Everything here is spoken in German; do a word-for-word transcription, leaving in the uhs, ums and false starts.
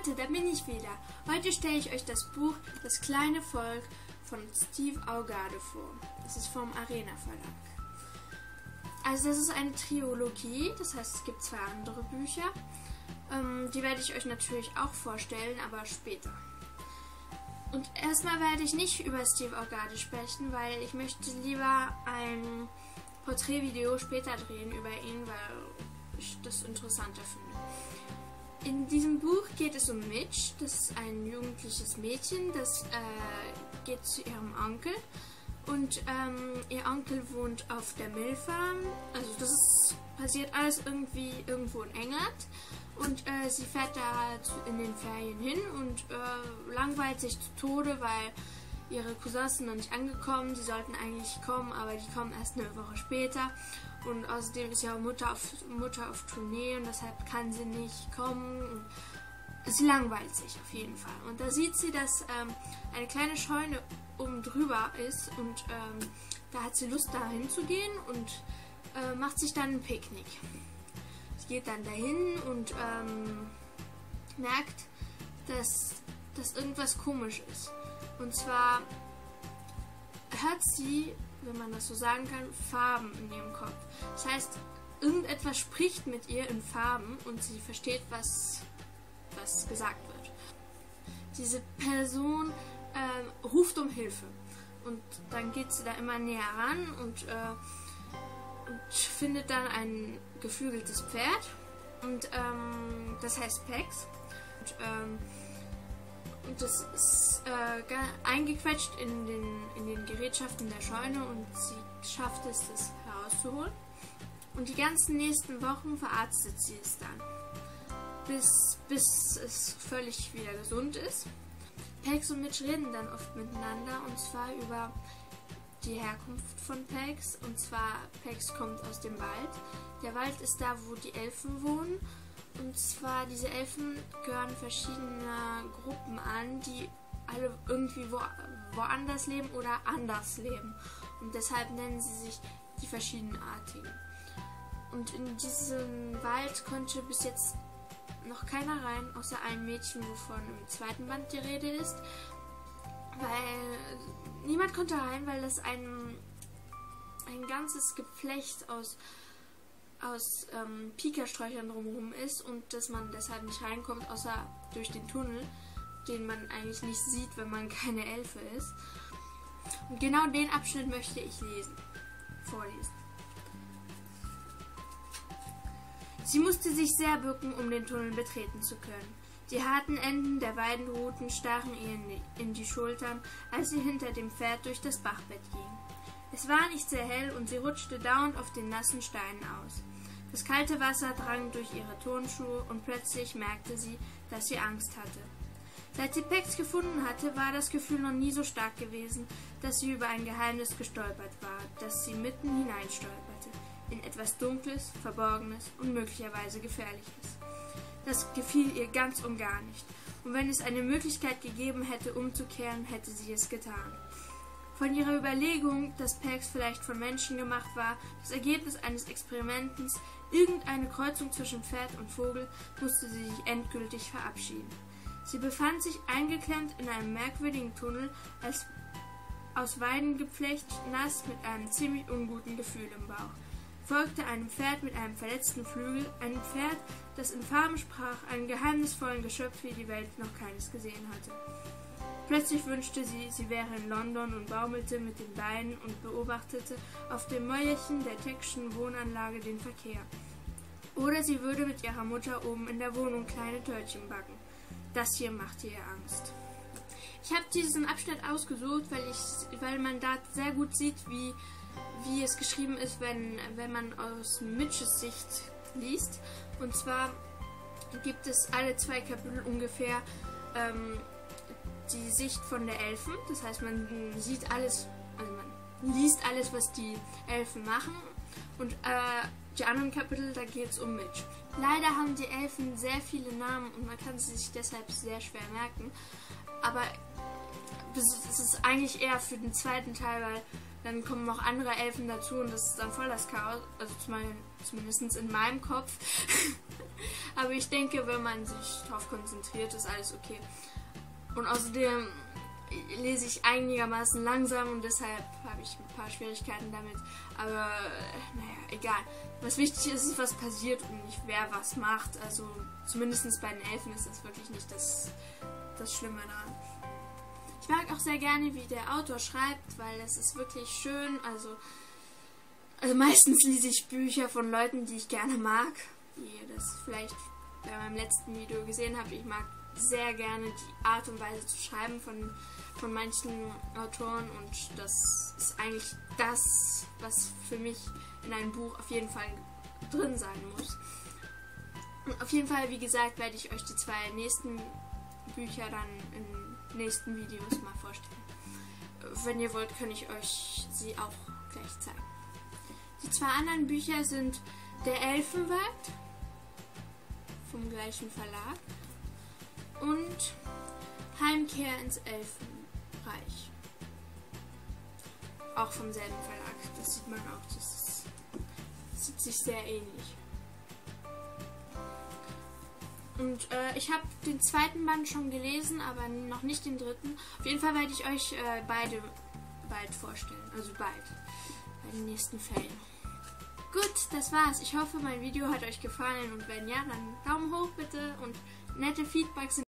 Leute, da bin ich wieder. Heute stelle ich euch das Buch Das kleine Volk von Steve Augade vor. Das ist vom Arena Verlag. Also das ist eine Trilogie, das heißt es gibt zwei andere Bücher. Ähm, die werde ich euch natürlich auch vorstellen, aber später. Und erstmal werde ich nicht über Steve Augade sprechen, weil ich möchte lieber ein Porträtvideo später drehen über ihn, weil ich das interessanter finde. In diesem Buch geht es um Mitch, das ist ein jugendliches Mädchen, das äh, geht zu ihrem Onkel und ähm, ihr Onkel wohnt auf der Mill Farm, also das ist, passiert alles irgendwie irgendwo in England und äh, sie fährt da zu, in den Ferien hin und äh, langweilt sich zu Tode, weil ihre Cousins sind noch nicht angekommen, sie sollten eigentlich kommen, aber die kommen erst eine Woche später. Und außerdem ist ihre Mutter auf, Mutter auf Tournee und deshalb kann sie nicht kommen. Und sie langweilt sich auf jeden Fall. Und da sieht sie, dass ähm, eine kleine Scheune oben drüber ist und ähm, da hat sie Lust, da hinzugehen und äh, macht sich dann ein Picknick. Sie geht dann dahin und ähm, merkt, dass, dass irgendwas komisch ist. Und zwar hört sie, wenn man das so sagen kann, Farben in ihrem Kopf. Das heißt, irgendetwas spricht mit ihr in Farben und sie versteht, was, was gesagt wird. Diese Person ähm, ruft um Hilfe und dann geht sie da immer näher ran und, äh, und findet dann ein geflügeltes Pferd und ähm, das heißt Pex. Und, ähm, Und das ist äh, eingequetscht in den, in den Gerätschaften der Scheune und sie schafft es, das herauszuholen. Und die ganzen nächsten Wochen verarztet sie es dann, bis, bis es völlig wieder gesund ist. Pex und Mitch reden dann oft miteinander und zwar über die Herkunft von Pex. Und zwar, Pex kommt aus dem Wald. Der Wald ist da, wo die Elfen wohnen. Und zwar, diese Elfen gehören verschiedene Gruppen an, die alle irgendwie wo, woanders leben oder anders leben. Und deshalb nennen sie sich die Verschiedenartigen. Und in diesen Wald konnte bis jetzt noch keiner rein, außer ein Mädchen, wovon im zweiten Band die Rede ist. Weil niemand konnte rein, weil das ein, ein ganzes Geflecht aus aus ähm, Pikasträuchern drumherum ist und dass man deshalb nicht reinkommt, außer durch den Tunnel, den man eigentlich nicht sieht, wenn man keine Elfe ist. Und genau den Abschnitt möchte ich lesen, vorlesen. Sie musste sich sehr bücken, um den Tunnel betreten zu können. Die harten Enden der Weidenruten stachen ihr in die, in die Schultern, als sie hinter dem Pferd durch das Bachbett ging. Es war nicht sehr hell und sie rutschte dauernd auf den nassen Steinen aus. Das kalte Wasser drang durch ihre Turnschuhe und plötzlich merkte sie, dass sie Angst hatte. Seit sie Pex gefunden hatte, war das Gefühl noch nie so stark gewesen, dass sie über ein Geheimnis gestolpert war, das sie mitten hineinstolperte, in etwas Dunkles, Verborgenes und möglicherweise Gefährliches. Das gefiel ihr ganz und gar nicht, und wenn es eine Möglichkeit gegeben hätte, umzukehren, hätte sie es getan. Von ihrer Überlegung, dass Pex vielleicht von Menschen gemacht war, das Ergebnis eines Experiments, irgendeine Kreuzung zwischen Pferd und Vogel, musste sie sich endgültig verabschieden. Sie befand sich eingeklemmt in einem merkwürdigen Tunnel, als aus Weidengeflecht, nass mit einem ziemlich unguten Gefühl im Bauch. Folgte einem Pferd mit einem verletzten Flügel, einem Pferd, das in Farben sprach, einem geheimnisvollen Geschöpf, wie die Welt noch keines gesehen hatte. Plötzlich wünschte sie, sie wäre in London und baumelte mit den Beinen und beobachtete auf dem Mäuerchen der Texschen Wohnanlage den Verkehr. Oder sie würde mit ihrer Mutter oben in der Wohnung kleine Törtchen backen. Das hier machte ihr Angst. Ich habe diesen Abschnitt ausgesucht, weil, ich, weil man da sehr gut sieht, wie, wie es geschrieben ist, wenn, wenn man aus Mitches Sicht liest. Und zwar gibt es alle zwei Kapitel ungefähr ähm, die Sicht von der Elfen, das heißt, man sieht alles, also man liest alles, was die Elfen machen, und äh, die anderen Kapitel, da geht es um Mitch. Leider haben die Elfen sehr viele Namen und man kann sie sich deshalb sehr schwer merken, aber es ist eigentlich eher für den zweiten Teil, weil dann kommen noch andere Elfen dazu und das ist dann voll das Chaos, also zumindest in meinem Kopf. Aber ich denke, wenn man sich darauf konzentriert, ist alles okay. Und außerdem lese ich einigermaßen langsam und deshalb habe ich ein paar Schwierigkeiten damit. Aber naja, egal. Was wichtig ist, ist, was passiert und nicht wer was macht. Also zumindest bei den Elfen ist das wirklich nicht das, das Schlimme daran. Ich mag auch sehr gerne, wie der Autor schreibt, weil es ist wirklich schön. Also, also meistens lese ich Bücher von Leuten, die ich gerne mag. Wie ihr das vielleicht bei meinem letzten Video gesehen habt. Ich mag sehr gerne die Art und Weise zu schreiben von, von manchen Autoren und das ist eigentlich das, was für mich in einem Buch auf jeden Fall drin sein muss. Und auf jeden Fall, wie gesagt, werde ich euch die zwei nächsten Bücher dann in nächsten Videos mal vorstellen. Wenn ihr wollt, kann ich euch sie auch gleich zeigen. Die zwei anderen Bücher sind Der Elfenwald vom gleichen Verlag und Heimkehr ins Elfenreich. Auch vom selben Verlag. Das sieht man auch. Das, ist, das sieht sich sehr ähnlich. Und äh, ich habe den zweiten Band schon gelesen, aber noch nicht den dritten. Auf jeden Fall werde ich euch äh, beide bald vorstellen. Also bald. Bei den nächsten Fällen. Gut, das war's. Ich hoffe, mein Video hat euch gefallen und wenn ja, dann Daumen hoch bitte und nette Feedbacks.